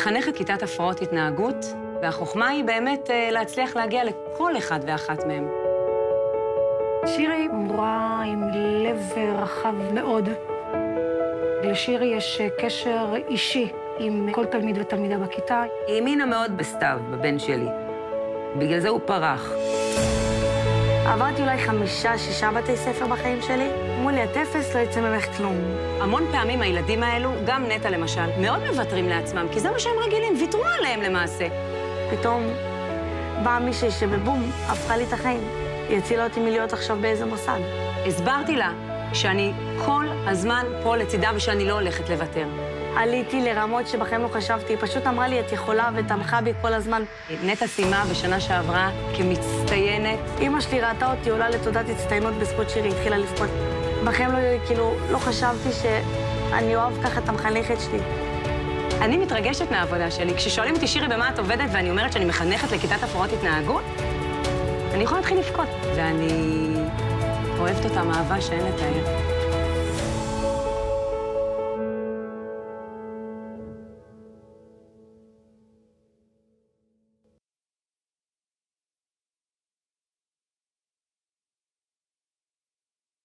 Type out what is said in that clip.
מחנכת כיתת הפרעות התנהגות, והחוכמה היא באמת להצליח להגיע לכל אחד ואחת מהם. שירי מורה עם לב רחב מאוד. לשירי יש קשר אישי עם כל תלמיד ותלמידה בכיתה. היא האמינה מאוד בסתיו, בבן שלי. בגלל זה הוא פרח. עברתי אולי 5-6 בתי ספר בחיים שלי. אמרו לי, את אפס, לא יצא ממך כלום. המון פעמים הילדים האלו, גם נטע למשל, מאוד מוותרים לעצמם, כי זה מה שהם רגילים, ויתרו עליהם למעשה. פתאום באה מישהי שבבום הפכה לי את החיים. היא הצילה אותי מלהיות עכשיו באיזה מוסד. הסברתי לה שאני כל הזמן פה לצידה ושאני לא הולכת לוותר. עליתי לרמות שבחיים לא חשבתי, היא פשוט אמרה לי, את יכולה ותמכה בי כל הזמן. נטע סיימה בשנה שעברה כמצטיינת. אמא שלי ראתה אותי עולה לתעודת הצטיינות בזכות שירי, התחילה לבכות. בחיים לא חשבתי שאני אוהב ככה את המחנכת שלי. אני מתרגשת מהעבודה שלי. כששואלים אותי, שירי, במה את עובדת, ואני אומרת שאני מחנכת לכיתת הפרעות התנהגות, אני יכולה להתחיל לבכות. ואני אוהבת אותם אהבה שאין לתאר.